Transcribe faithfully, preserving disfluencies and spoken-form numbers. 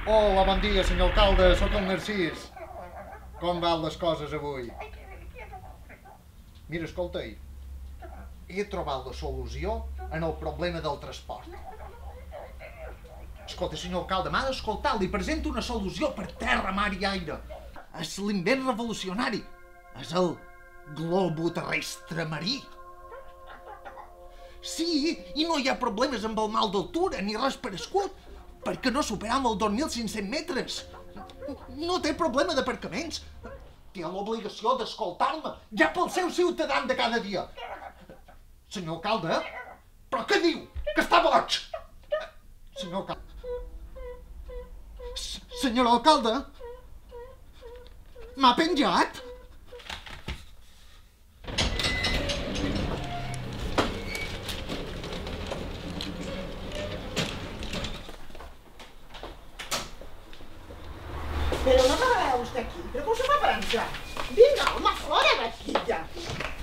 Hola, bon dia, senyor alcalde, sóc el Narcís. Com van les coses avui? Mira, escolta, he trobat la solució en el problema del transport. Escolta, senyor alcalde, m'ha d'escoltar, li presento una solució per terra, mar i aire. És l'invent revolucionari. És el globo terrestre marí. Sí, i no hi ha problemes amb el mal d'altura ni res per escut, perquè no superam els dos mil cinc-cents metres. No té problema d'aparcaments. Té l'obligació d'escoltar-me, ja pel seu ciutadà de cada dia. Senyor alcalde, però què diu? Que està boig! Senyor alcalde... Senyor alcalde, m'ha penjat? Pero no me va a usted aquí, pero ¿cómo se va a pensar? Venga, alma fora d'aquí ja.